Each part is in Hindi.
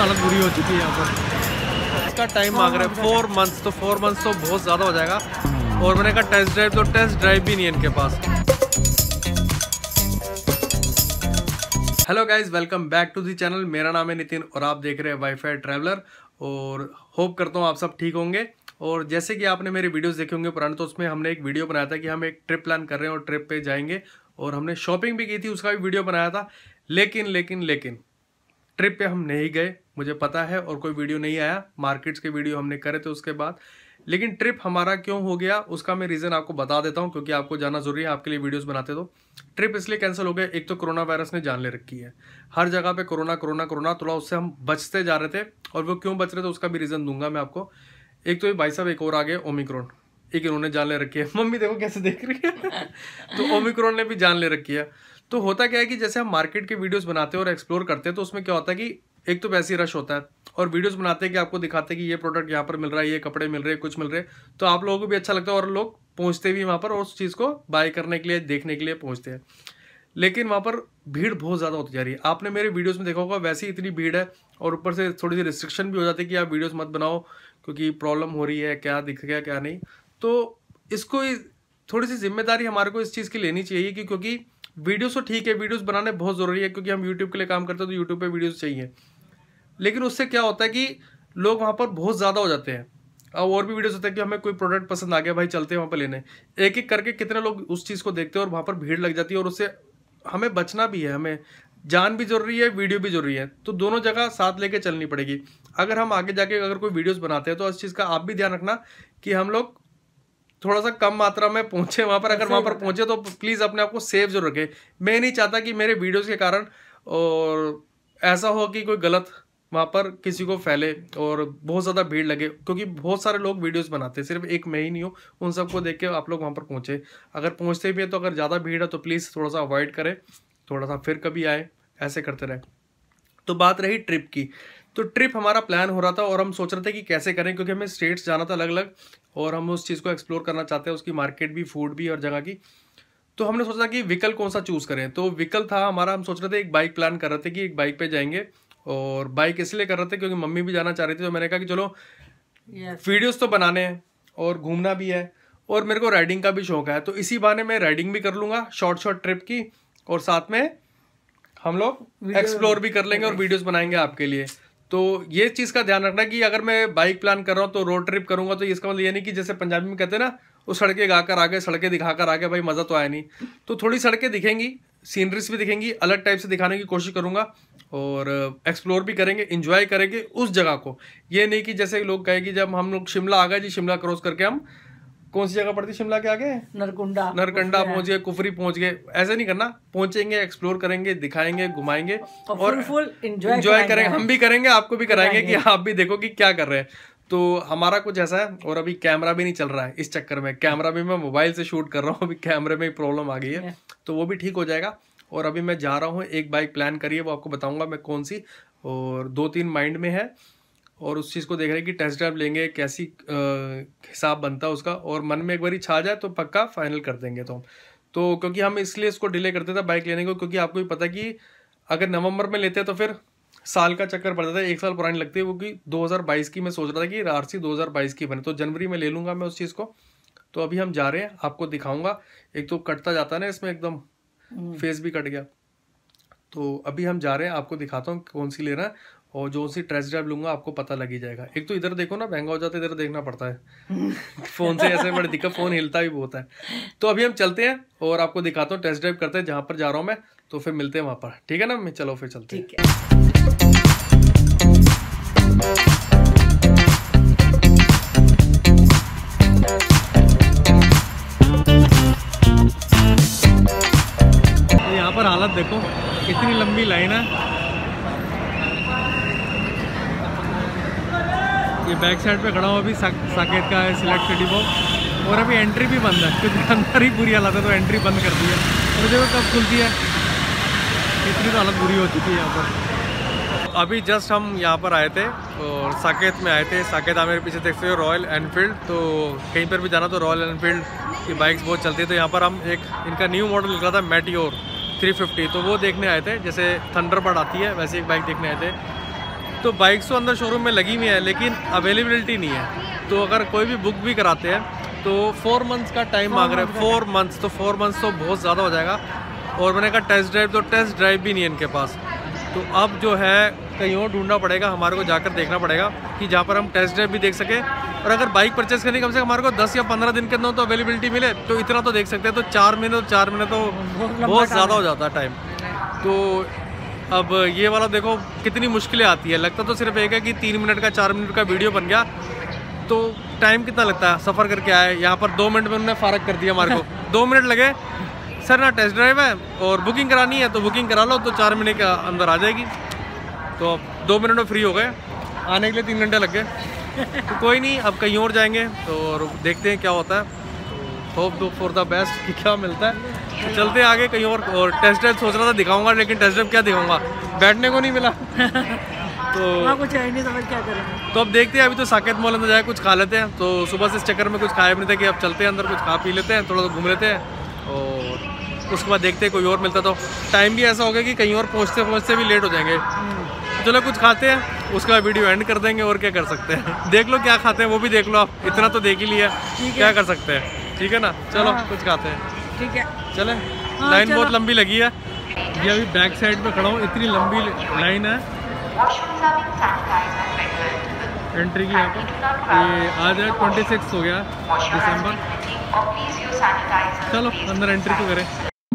हालत बुरी हो चुकी है यहाँ पर। इसका टाइम मांग रहे हैं 4 मंथ्स, तो 4 मंथ्स तो बहुत ज़्यादा हो जाएगा। और मैंने कहा टेस्ट ड्राइव, तो टेस्ट ड्राइव भी नहीं है इनके पास। Hello guys, welcome back to the channel. मेरा नाम है नितिन और आप देख रहे हैं वाईफाई ट्रैवलर। और होप करता हूँ आप सब ठीक होंगे। और जैसे कि आपने मेरे वीडियोस देखे होंगे पुराने, तो उसमें हमने एक वीडियो बनाया था कि हम एक ट्रिप प्लान कर रहे हैं और ट्रिप पे जाएंगे। और हमने शॉपिंग भी की थी, उसका भी वीडियो बनाया था। लेकिन ट्रिप पे हम नहीं गए, मुझे पता है, और कोई वीडियो नहीं आया। मार्केट्स के वीडियो हमने करे थे उसके बाद। लेकिन ट्रिप हमारा क्यों हो गया उसका मैं रीज़न आपको बता देता हूँ, क्योंकि आपको जाना जरूरी है, आपके लिए वीडियोस बनाते। तो ट्रिप इसलिए कैंसिल हो गया, एक तो कोरोना वायरस ने जान ले रखी है। हर जगह पे कोरोना, थोड़ा उससे हम बचते जा रहे थे। और वो क्यों बच रहे थे उसका भी रीज़न दूंगा मैं आपको। एक तो ये भाई साहब एक और आ गए ओमिक्रॉन, एक इन्होंने जान ले रखी है। मम्मी देखो कैसे देख रही है। तो ओमिक्रॉन ने भी जान ले रखी है। तो होता क्या है कि जैसे हम मार्केट के वीडियोस बनाते हैं और एक्सप्लोर करते हैं, तो उसमें क्या होता है कि एक तो वैसे ही रश होता है, और वीडियोस बनाते हैं कि आपको दिखाते हैं कि ये प्रोडक्ट यहाँ पर मिल रहा है, ये कपड़े मिल रहे हैं, कुछ मिल रहे हैं, तो आप लोगों को भी अच्छा लगता है और लोग पहुँचते भी वहाँ पर और उस चीज़ को बाय करने के लिए, देखने के लिए पहुँचते हैं। लेकिन वहाँ पर भीड़ बहुत ज़्यादा होती जा रही है। आपने मेरे वीडियोस में देखा होगा, वैसे ही इतनी भीड़ है, और ऊपर से थोड़ी सी रिस्ट्रिक्शन भी हो जाती है कि आप वीडियोस मत बनाओ क्योंकि प्रॉब्लम हो रही है, क्या दिख गया क्या नहीं। तो इसको थोड़ी सी जिम्मेदारी हमारे को इस चीज़ की लेनी चाहिए कि क्योंकि वीडियोस तो ठीक है, वीडियोस बनाने बहुत ज़रूरी है, क्योंकि हम यूट्यूब के लिए काम करते हैं तो यूट्यूब पे वीडियोस चाहिए। लेकिन उससे क्या होता है कि लोग वहाँ पर बहुत ज़्यादा हो जाते हैं। अब और भी वीडियोस होते हैं कि हमें कोई प्रोडक्ट पसंद आ गया, भाई चलते हैं वहाँ पर लेने। एक एक करके कितने लोग उस चीज़ को देखते हैं और वहाँ पर भीड़ लग जाती है, और उससे हमें बचना भी है। हमें जान भी जरूरी है, वीडियो भी जरूरी है, तो दोनों जगह साथ लेके चलनी पड़ेगी। अगर हम आगे जाके अगर कोई वीडियोस बनाते हैं तो इस चीज़ का आप भी ध्यान रखना कि हम लोग थोड़ा सा कम मात्रा में पहुंचे वहाँ पर। अगर वहाँ पर पहुंचे तो प्लीज़ अपने आप को सेफ जरूर रखें। मैं नहीं चाहता कि मेरे वीडियोज़ के कारण और ऐसा हो कि कोई गलत वहाँ पर किसी को फैले और बहुत ज़्यादा भीड़ लगे, क्योंकि बहुत सारे लोग वीडियोस बनाते हैं, सिर्फ एक मैं ही नहीं हूँ। उन सबको देख के आप लोग वहाँ पर पहुँचे। अगर पहुँचते भी है तो अगर ज़्यादा भीड़ है तो प्लीज़ थोड़ा सा अवॉइड करें, थोड़ा सा फिर कभी आए, ऐसे करते रहे। तो बात रही ट्रिप की, तो ट्रिप हमारा प्लान हो रहा था और हम सोच रहे थे कि कैसे करें, क्योंकि हमें स्टेट्स जाना था अलग अलग, और हम उस चीज़ को एक्सप्लोर करना चाहते हैं, उसकी मार्केट भी, फूड भी और जगह की। तो हमने सोचा कि व्हीकल कौन सा चूज़ करें। तो व्हीकल था हमारा, हम सोच रहे थे एक बाइक प्लान कर रहे थे कि एक बाइक पे जाएंगे। और बाइक इसलिए कर रहे थे क्योंकि मम्मी भी जाना चाह रही थी, तो मैंने कहा कि चलो वीडियोस तो बनाने हैं और घूमना भी है, और मेरे को राइडिंग का भी शौक है, तो इसी बहाने मैं राइडिंग भी कर लूँगा शॉर्ट ट्रिप की, और साथ में हम लोग एक्सप्लोर भी कर लेंगे और वीडियोस बनाएंगे आपके लिए। तो ये चीज़ का ध्यान रखना कि अगर मैं बाइक प्लान कर रहा हूँ तो रोड ट्रिप करूँगा, तो इसका मतलब ये नहीं कि जैसे पंजाबी में कहते हैं ना, वो सड़कें गाकर आगे, सड़कें दिखाकर आगे, भाई मज़ा तो आया नहीं। तो थोड़ी सड़कें दिखेंगी, सीनरीज भी दिखेंगी, अलग टाइप से दिखाने की कोशिश करूँगा, और एक्सप्लोर भी करेंगे, इंजॉय करेंगे उस जगह को। ये नहीं कि जैसे लोग कहे कि जब हम लोग शिमला आ गए जी, शिमला क्रॉस करके हम कौन सी जगह पड़ती है शिमला के आगे, नरकंडा पहुंच गए, कुफरी पहुंच गए। ऐसे नहीं करना, पहुंचेंगे, एक्सप्लोर करेंगे, दिखाएंगे, घुमाएंगे और फुल एंजॉय करेंगे। हम भी करेंगे, आपको भी कराएंगे कि आप भी देखो कि क्या कर रहे हैं। तो हमारा कुछ ऐसा है। और अभी कैमरा भी नहीं चल रहा है, इस चक्कर में कैमरा भी मैं मोबाइल से शूट कर रहा हूँ। अभी कैमरे में प्रॉब्लम आ गई है, तो वो भी ठीक हो जाएगा। और अभी मैं जा रहा हूँ, एक बाइक प्लान करिए, वो आपको बताऊंगा मैं कौन सी, और 2-3 माइंड में है, और उस चीज़ को देख रहे हैं कि टेस्ट ड्राइव लेंगे, कैसी हिसाब बनता है उसका, और मन में एक बारी छा जाए तो पक्का फाइनल कर देंगे। तो क्योंकि हम इसलिए इसको डिले करते थे बाइक लेने को, क्योंकि आपको भी पता है कि अगर नवंबर में लेते हैं तो फिर साल का चक्कर पड़ जाता है, 1 साल पुरानी लगती है। क्योंकि 2022 की मैं सोच रहा था कि RC 2022 की बने, तो जनवरी में ले लूँगा मैं उस चीज़ को। तो अभी हम जा रहे हैं, आपको दिखाऊँगा। एक तो कटता जाता है ना इसमें, एकदम फेस भी कट गया। तो अभी हम जा रहे हैं, आपको दिखाता हूँ कौन सी लेना है, और जो सी टेस्ट ड्राइव लूंगा आपको पता लग ही जाएगा। एक तो इधर देखो ना, महंगा हो जाता है, इधर देखना पड़ता है। फोन से ऐसे बड़ी दिक्कत, फोन हिलता भी बहुत है। तो अभी हम चलते हैं और आपको दिखाता हूँ, टेस्ट ड्राइव करते हैं जहाँ पर जा रहा हूँ मैं, तो फिर मिलते हैं वहाँ पर, ठीक है ना। मैं चलो फिर चलते हैं। यहाँ पर हालत देखो, इतनी लंबी लाइन है। ये बैक साइड पे खड़ा हूँ, अभी साकेत का है सिलेक्ट सिटी वो, और अभी एंट्री भी बंद है क्योंकि अंदर ही बुरी हालत है, तो एंट्री बंद कर दी है। और देखो कब खुलती है, इतनी तो हालत बुरी हो चुकी है यहाँ पर। अभी जस्ट हम यहाँ पर आए थे और साकेत में आए थे। साकेत आप मेरे पीछे देखते हो, रॉयल एनफील्ड। तो कहीं पर भी जाना तो रॉयल एनफील्ड की बाइक्स बहुत चलती है। तो यहाँ पर हम एक इनका न्यू मॉडल निकला था मेटियोर 350, तो वो देखने आए थे। जैसे थंडरबर्ड आती है वैसे एक बाइक देखने आए थे। तो बाइक्स तो अंदर शोरूम में लगी हुई है लेकिन अवेलेबिलिटी नहीं है। तो अगर कोई भी बुक भी कराते हैं तो 4 मंथ्स का टाइम मांग रहे हैं। 4 मंथ्स तो बहुत ज़्यादा हो जाएगा। और मैंने कहा टेस्ट ड्राइव, तो टेस्ट ड्राइव भी नहीं है इनके पास। तो अब जो है कहीं और ढूंढना पड़ेगा, हमारे को जाकर देखना पड़ेगा कि जहाँ पर हम टेस्ट ड्राइव भी देख सकें। और अगर बाइक परचेस करनी कम से कम हमारे को 10 या 15 दिन के अंदर तो अवेलेबिलिटी मिले तो इतना तो देख सकते हैं। तो 4 महीने तो बहुत ज़्यादा हो जाता है टाइम। तो अब ये वाला देखो कितनी मुश्किलें आती है। लगता तो सिर्फ एक है कि 3 मिनट का 4 मिनट का वीडियो बन गया, तो टाइम कितना लगता है, सफ़र करके आए यहाँ पर 2 मिनट में उन्होंने फ़ारग कर दिया हमारे को। 2 मिनट लगे, सर ना टेस्ट ड्राइव है और बुकिंग करानी है तो बुकिंग करा लो, तो 4 महीने के अंदर आ जाएगी। तो अब 2 मिनट में फ्री हो गए, आने के लिए 3 घंटे लग गए। तो कोई नहीं, अब कहीं और जाएंगे तो और देखते हैं क्या होता है। तो होप फॉर द बेस्ट कि क्या मिलता है। तो चलते हैं आगे कहीं और टेस्ट ड्राइव सोच रहा था दिखाऊंगा, लेकिन टेस्ट ड्राइव क्या दिखाऊंगा, बैठने को नहीं मिला। तो कुछ है नहीं, समझ क्या करेंगे। तो अब देखते हैं। अभी तो साकेत मॉल अंदर जाए कुछ खा लेते हैं। तो सुबह से इस चक्कर में कुछ खाया भी नहीं था कि अब चलते हैं अंदर, कुछ खा पी लेते हैं, थोड़ा सा घूम लेते हैं और उसके बाद देखते हैं कोई और मिलता। तो टाइम भी ऐसा हो गया कि कहीं और पहुँचते भी लेट हो जाएंगे। चलो कुछ खाते हैं, उसका वीडियो एंड कर देंगे और क्या कर सकते हैं। देख लो क्या खाते हैं, वो भी देख लो आप, इतना तो देख ही लिया, क्या कर सकते हैं। ठीक है ना, चलो कुछ खाते हैं। ठीक है चले। लाइन बहुत लंबी लगी है। ये अभी बैक साइड पे खड़ा हूँ, इतनी लंबी लाइन है एंट्री की यहाँ पर। ये आज है 26 हो गया दिसंबर। चलो अंदर एंट्री तो करें।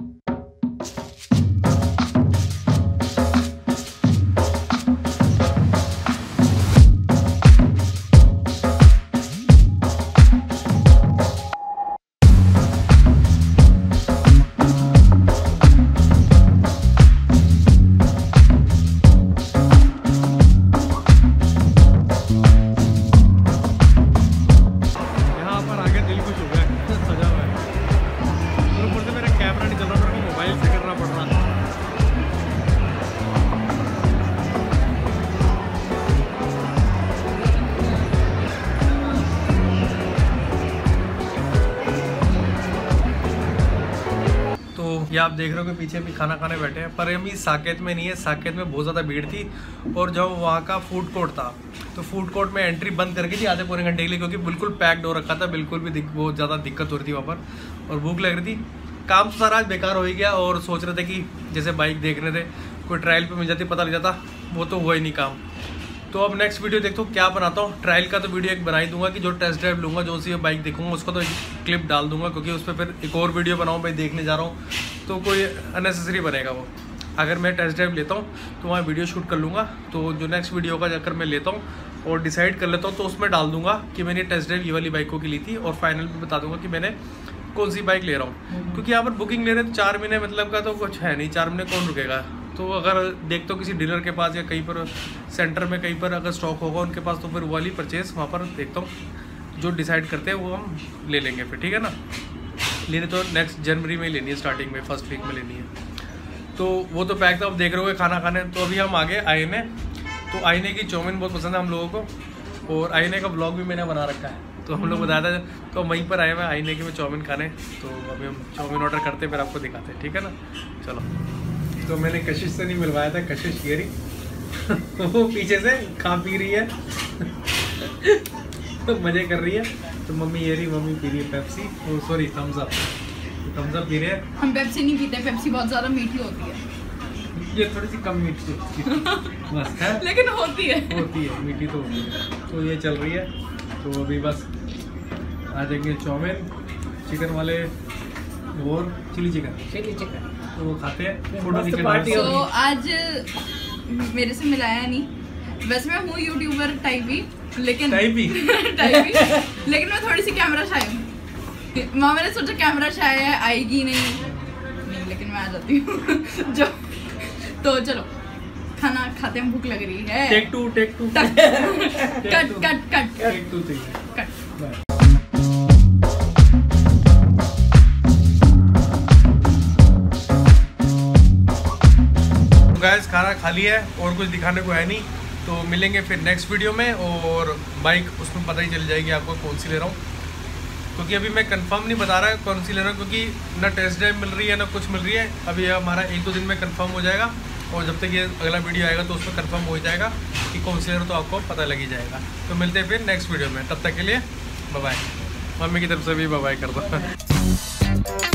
ये आप देख रहे हो कि पीछे भी खाना खाने बैठे हैं, पर हम इस साकेत में नहीं है। साकेत में बहुत ज़्यादा भीड़ थी और जब वहाँ का फूड कोर्ट था तो फूड कोर्ट में एंट्री बंद करके थी आधे पौने घंटे के लिए, क्योंकि बिल्कुल पैक्ड हो रखा था, बिल्कुल भी बहुत ज़्यादा दिक्कत हो रही थी वहाँ पर और भूख लग रही थी। काम तो सारा आज बेकार हो ही गया और सोच रहे थे कि जैसे बाइक देख रहे थे कोई ट्रायल पर मिल जाती, पता लग जाता, वो तो हुआ ही नहीं काम। तो अब नेक्स्ट वीडियो देखता हूँ क्या बनाता हूँ। ट्रायल का तो वीडियो एक बना ही दूंगा कि जो टेस्ट ड्राइव लूँगा, जो सी बाइक देखूंगा उसका तो क्लिप डाल दूंगा, क्योंकि उस पर फिर एक और वीडियो बनाऊँ भाई देखने जा रहा हूँ तो कोई अननेसेसरी बनेगा वो। अगर मैं टेस्ट ड्राइव लेता हूँ तो वहाँ वीडियो शूट कर लूँगा, तो जो नेक्स्ट वीडियो का जाकर मैं लेता हूँ और डिसाइड कर लेता हूँ तो उसमें डाल दूंगा कि मैंने टेस्ट ड्राइव ये वाली बाइकों की ली थी और फाइनल भी बता दूंगा कि मैंने कौन सी बाइक ले रहा हूँ। क्योंकि यहाँ पर बुकिंग ले रहे हैं तो 4 महीने मतलब का तो कुछ है नहीं, 4 महीने कौन रुकेगा। तो अगर देखते हो किसी डीलर के पास या कहीं पर सेंटर में कहीं पर अगर स्टॉक होगा उनके पास, तो फिर वो वाली परचेज वहाँ पर देखता हूँ, जो डिसाइड करते हैं वो हम ले लेंगे फिर। ठीक है ना, लेनी तो नेक्स्ट जनवरी में ही लेनी है, स्टार्टिंग में फर्स्ट वीक में लेनी है। तो वो तो पैक था। अब देख रहे हो खाना खाने। तो अभी हम आगे आईने, तो आईने की चाउमीन बहुत पसंद है हम लोगों को और आईने का ब्लॉग भी मैंने बना रखा है, तो हम लोग बताया था। तो वहीं पर आए हुए आईने की में चाउमीन खाने। तो अभी हम चाउमीन ऑर्डर करते फिर आपको दिखाते हैं। ठीक है ना, चलो। तो मैंने कशिश से नहीं मिलवाया था, कशिश ये रही वो पीछे से खा पी रही है तो मज़े कर रही है। तो मम्मी ये रही, मम्मी पी रही है Pepsi, oh sorry Thums Up. Thums Up पी रहे हैं। हम पेप्सी नहीं पीते, पेप्सी बहुत ज़्यादा मीठी होती है। ये थोड़ी सी कम मीठी बस है, लेकिन होती है मीठी तो होती है। तो ये चल रही है। तो अभी बस आ जाएंगे चाउमीन, चिकन वाले और चिली चिकन, तो वो खाते हैं। फोटो खींचने। तो आज मेरे से मिलाया नहीं, वैसे मैं हूँ यूट्यूबर टाइप ही, लेकिन लेकिन मैं थोड़ी सी कैमरा शाय हूँ। माँ मैंने सोचा कैमरा शाय है, आएगी नहीं, लेकिन मैं आ जाती हूँ जो। तो चलो खाना खाते हैं, भूख लग रही है। Take to cut. गाइस खाना खा लिया है और कुछ दिखाने को है नहीं, तो मिलेंगे फिर नेक्स्ट वीडियो में। और बाइक उसमें पता ही चल जाएगी आपको कौन सी ले रहा हूँ, क्योंकि अभी मैं कंफर्म नहीं बता रहा कौन सी ले रहा हूँ, क्योंकि ना टेस्ट ड्राइव मिल रही है ना कुछ मिल रही है। अभी हमारा 1-2 दिन में कंफर्म हो जाएगा और जब तक ये अगला वीडियो आएगा तो उसमें कंफर्म हो जाएगा कि कौन सी है, तो आपको पता लग ही जाएगा। तो मिलते हैं फिर नेक्स्ट वीडियो में, तब तक के लिए बाय बाय। मम्मी की तरफ से भी बाय बाय कर दो।